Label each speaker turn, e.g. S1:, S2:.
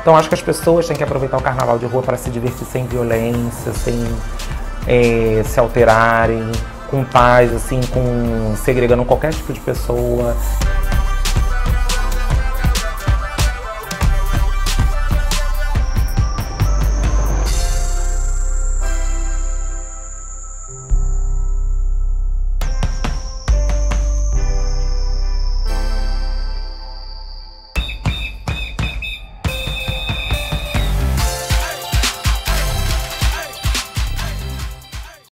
S1: Então acho que as pessoas têm que aproveitar o carnaval de rua para se divertir sem violência, sem se alterarem, com paz, assim, segregando qualquer tipo de pessoa.